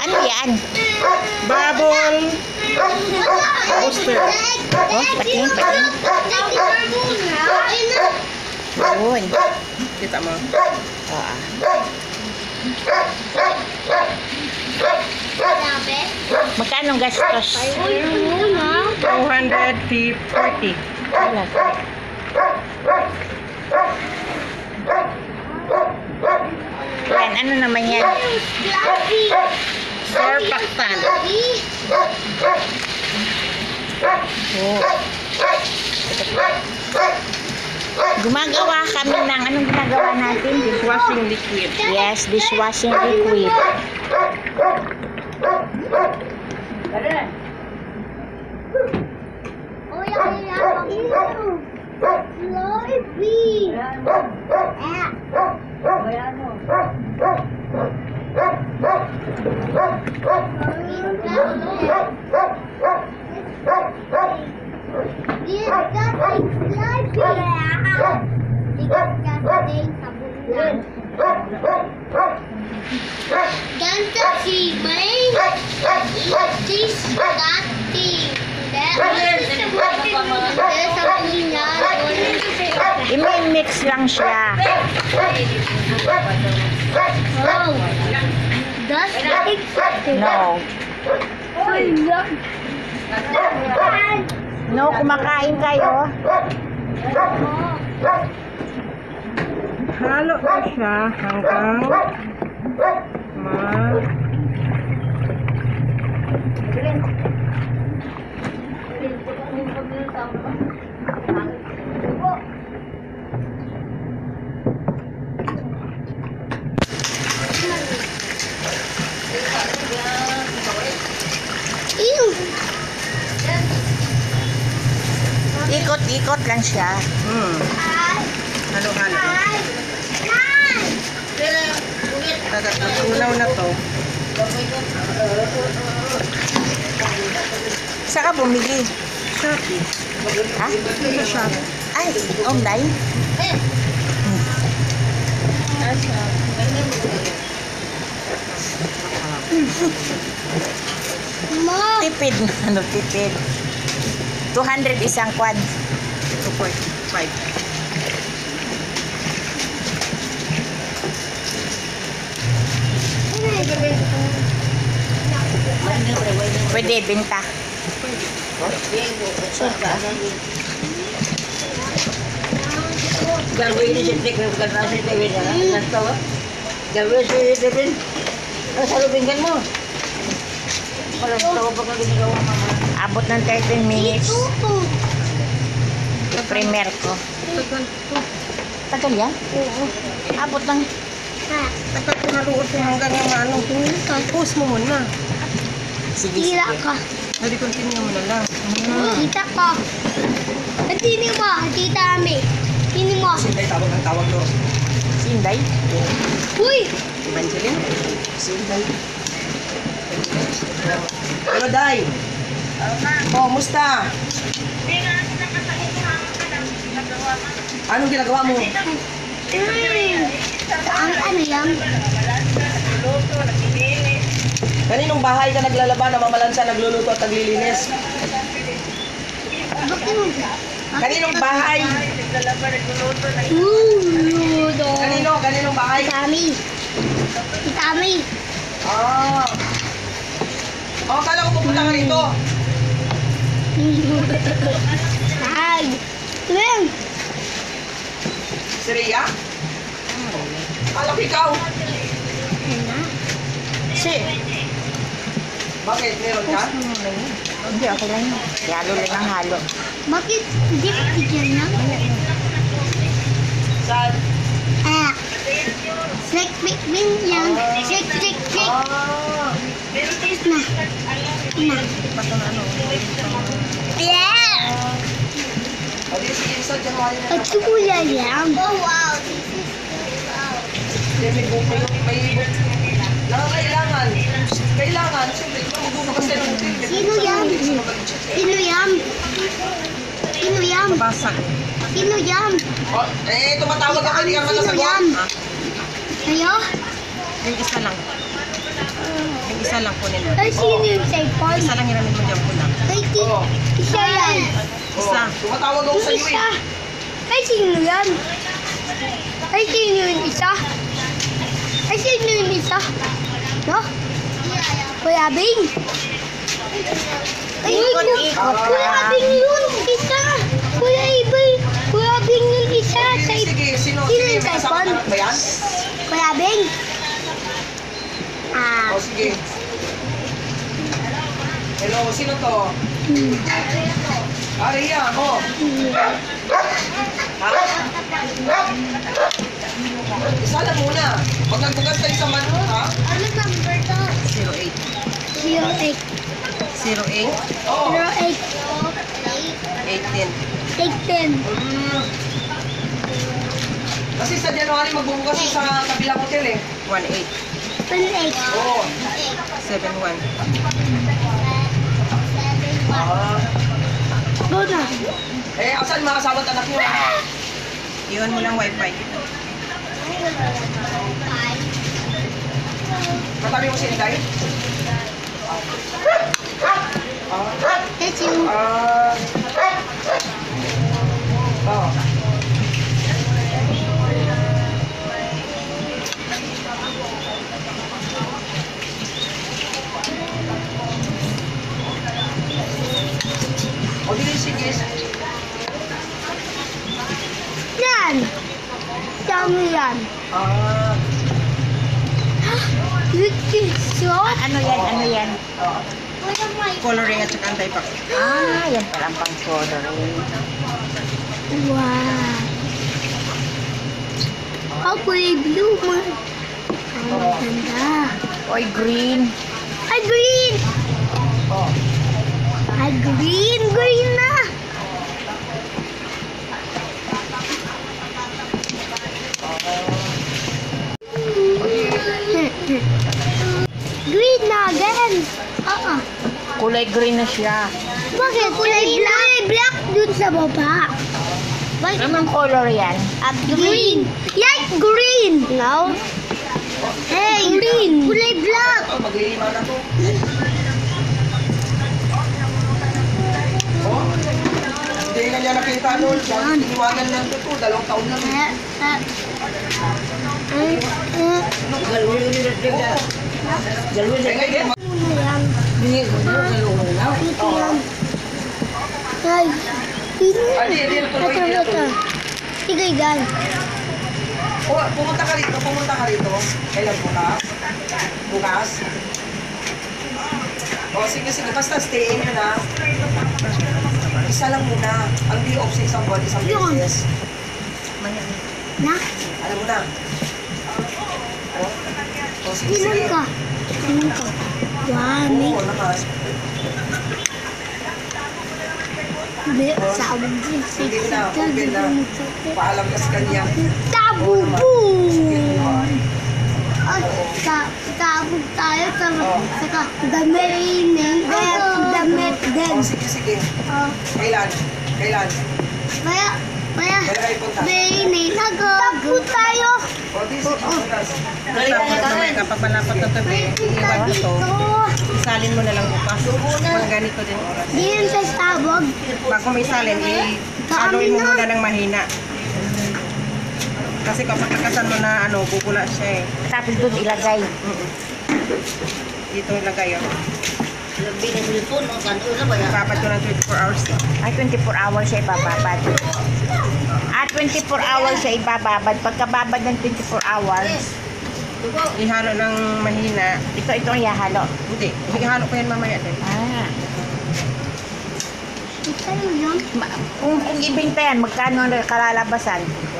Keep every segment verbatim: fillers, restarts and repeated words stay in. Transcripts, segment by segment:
Ano yan? Bubble booster. Oh, pating, pating. Yun. Kita mo. Oo. Magkano ang gastos? two hundred forty. Wala. Yan, ano naman yan? Surfactant. Oh. Gumagawa kami ng anong ginagawa natin? Dishwashing liquid. Yes, dishwashing liquid. Ganta si Main. This dati. I-mix lang siya. Oh. Does it? No. No, kumakain kayo. Halo ko siya hanggang ma Ikot-ikot lang siya. Hmm. Halo-halo. Tatatunaw na to. Saka bumili. Shopee. Ha? Sa Shopee. Ay, online? Ma. Tipid. Ano tipid? two hundred isang quad. two point five. Pwede, binta. Gawin ni Sintik ng pagkatasi na yun, ha? Ganto, ha? Gawin si Devin. Ano sa lubingan mo? Walang tawa pa kang ginagawa, mama. Abot ng thirteen minutes. Premier ko. Tagal to. Tagal yan? Oo. Abot ng... Tagal ko naluot yung hanggang yung ano. Tapos mo muna. Sige, Tira sige. ka. Hindi, continue mo na lang. Tita ka. At tini mo, tita Ami. Tini mo. Sinday, tawag ng tawag to. Sinday? Uy! Evangeline? Sinday. Hello, Day. Oh, musta? Anong ginagawa mo? Mm. Ang ano yan? Kaninong bahay ka naglalaba, namamalansa, nagluluto at naglilinis? Bakit mo? Kaninong bahay? Ooh, ludo. Kanino? Kaninong bahay? Tita Ami. Tita Ami. Ah. Oh, kala ko pupunta ka rito. Tag. Tuwing. Si Rhea? Kala ko ikaw. Si. Bakit? Meron ka? Hindi, okay lang yun. Halo lang ang halo. Bakit hindi ka tigyan na? Saan? Ah. Sek, bik, bin, yan. Sek, sek, sek. Ah. Na. Na. Yeah. Adi, sige, sa January na. At sukula yan. Oh, wow. Hindi, may buko yung may buko. Nangangailangan. Kailangan. Siyempre, magugulo kasi ng hotel. Sino yan? Sino yan? Sino yan? Basag. Sino yan? Oh, eh, tumatawag ako, hindi ka Sino manasagot. yan? Kayo? Yung isa lang. Isa lang kunin mo. Ay, sino yung cellphone? Isa lang hiramin mo dyan po lang. Ay, ti, Oo. isa yan. Isa. Oh, tumatawag ako sa Yung iyo isa. eh. Ay, sino yan? Ay, sino yung isa? Ay, sino yung isa? No? Kuya Bing? Ay, Ikot, Kuya- ikot Kuya lang. Bing yun, isa. Kuya Ibay. Kuya Bing yung isa. Sa Sige, sige, sino? Sino Sige, yung may kasama cellphone? anak ba yan? Kuya Bing? Ah. O, sige. Hello, sino to? Hmm. Ah, Ria, ako. Ha? Isa lang muna. Pag nagbukas tayo sa mano, ha? Ano number to? zero eight. zero eight. zero eight. Oo. zero eight. eighteen. Take ten. Mm. Kasi sa January magbubukas yung sa kabilang hotel eh. one eight. one eight. Oo. seven one. Ah. Go na. Eh, asan mga asawa at anak niyo? Iwan mo lang wifi. Katabi mo si Inday? Ah. That's you. Ah. Oh. O, di sige. Yan. Dami yan. Ah. Look is so. Ano yan? Ano yan? Ah. Coloring at saka anti-pack. Ah, yan pala ang pang coloring. Wow. Ang kulay blue mo. Ang ganda. Oy, green. Ay, green. Oh. Ay, green. Green na. Green na again. Oo. Kulay green na siya. Bakit? Kulay black. Kulay black dun sa baba. Bakit? Anong color yan? At green. Light green. No? Hey, green. Kulay black. Oh, maglilima na to. Oh. Hindi nga niya nakita noon. Iniwanan lang to. Dalawang taon lang. Eh, eh. Eh, eh. Galawin mo nila sila. Galawin Eh, nila. ngayon, Ano yan? Bingi ko na, galawin na. Ito yan. Ay. Ay, di, di, tuloy, Ito, di, ito. tuloy. Tigay gan. Oh, pumunta ka rito, pumunta ka rito. Kailan bukas? Bukas? Oh, sige, sige. Basta stay in yun, ha? Isa lang muna. Ang day off sa isang buwan, isang Yun. beses. Na? Alam mo na. Oh, oh sige, Ilan sige. ka? Ilan ka? Wow, may Oo, nakas. may sabog din. Hindi ko na, open na. Paalam ka sa kanya. Tabubo! At sa tabog tayo sa Oh. saka damit din. Damit din. Oh, sige, sige. Oh. Kailan? Kailan? Kaya, kaya, Kailan kayo punta? Bini, nagtapo tayo. Oh, di, sige, bukas. Tapos mamaya kapag malapot na tabi, iiwan mo to. Isalin mo na lang bukas. Pag ganito din oras. Di yun sa sabog. Bago may salin, i-aluin mo muna ng mahina. Kasi kapag nakasan mo na ano, bubula siya eh. Tapos doon ilagay. Mm-mm. Dito ilagay oh. Bingi mo ito, no? Kanto na ba yan? Ipapat ko ng twenty-four hours. Ay, twenty-four hours siya ibababad. Ah, twenty-four hours siya ibababad. Pagkababad ng twenty-four hours, Ihalo ng mahina. ito, ito ang ihalo. Hindi, ihalo ko yan mamaya din. Ah. Ito yun. Ma- Kung, kung ibinta yan, magkano ang kalalabasan?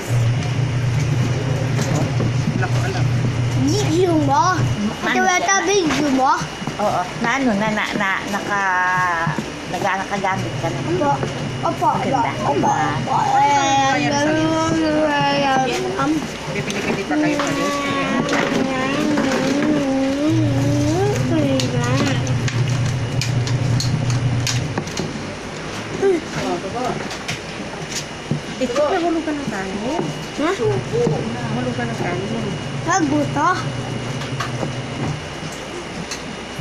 Wala ko alam. Video mo. Ito yata video mo. Oo. Na ano, na, na, na, naka, naga, nakagamit ka na. Opo. Opo. Maganda. Opo. Opo. Eh, Ayan, ganun, ayan. Um, Bibili-bili pa kayo pa din. Ito, nahulugan ng kanin. Ha? Subo. Nahulugan ng kanin. Nagbuto.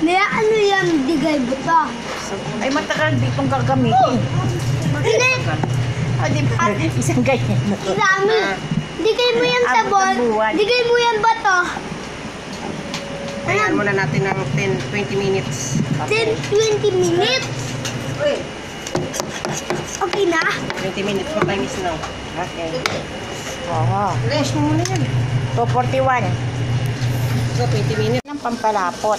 May ano yan, digay buto. Ay, matagal ditong gagamitin. Hindi, O, di ba? Isang ganyan. dami. Digay mo yan Abot sabon. ng buwan. Digay mo yan bato. Ayan muna natin ng ten to twenty minutes. Then, twenty minutes. Uy. Okay na? twenty minutes, what time is now? Okay. Oo. Push mo muna yan. two forty-one. So, twenty minutes. Ng pampalapot.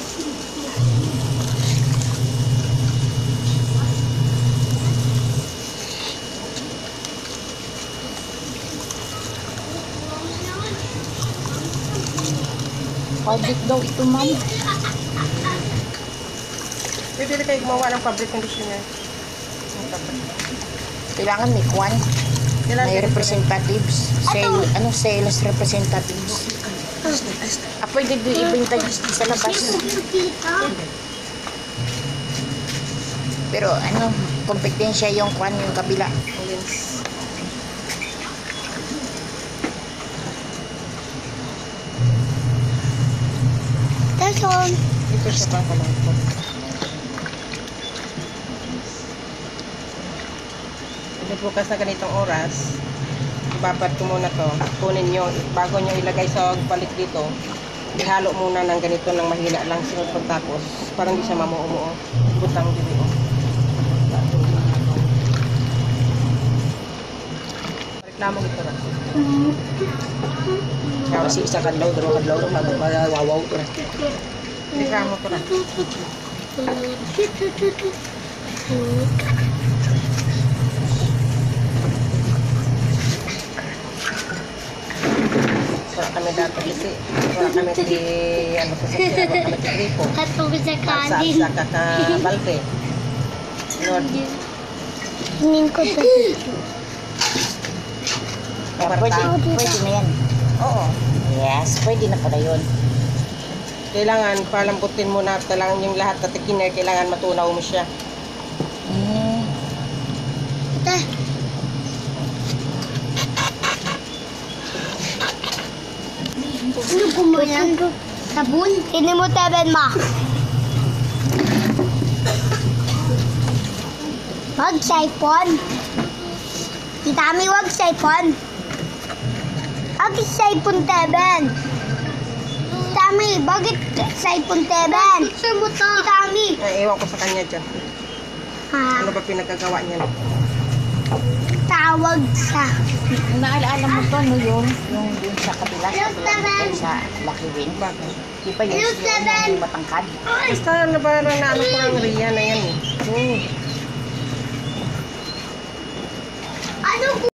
Public daw ito, ma'am. Pwede na kayo gumawa ng fabric conditioner. Kailangan may kwan. May representatives. Sale, ano, sales representatives. Ah, pwede doon ibenta dito sa labas. Pero ano, kompetensya yung kwan, yung kabila. Lens. That's all. Ito siya pa lang po. Pag bukas na ganitong oras, ibabat ko muna to. Kunin nyo, bago nyo ilagay sa balik dito, ihalo muna ng ganito ng mahina lang sunod pagtapos. Parang hindi siya mamuumuo. Butang dito. Reklamo dito na. Kasi isa kadlaw, dalawa kadlaw, magawawaw ko na. Reklamo ko na. Wala kami dati kasi. Wala kami di, ano sa sakya, wala kami di gripo. Katong sa Sa kanin. sa kakabalde. Lord, Tingin ko to. Kaya pwede, pwede na yan. oo. Yes, pwede na pala yun. Kailangan palambutin mo na kailangan yung lahat na tikiner, kailangan matunaw mo siya. Mm. Ate. Ano ko mo yan? Sabon? Hindi mo teben ma. Wag siphon. Itami wag siphon. Wag siphon teben. Itami, bakit siphon teben? Itami. Ay, ewan ko sa kanya dyan. Ha, Ano ba pinagagawa niya? tawag sa. Naalaala mo to, no, yung, yung dun sa kabila, sa kabila, dun sa Lucky Win. Bakit? Di ba yun, Hello, yung, Seven. yung matangkad? Basta na ba na ano ko ng Ria na yan eh.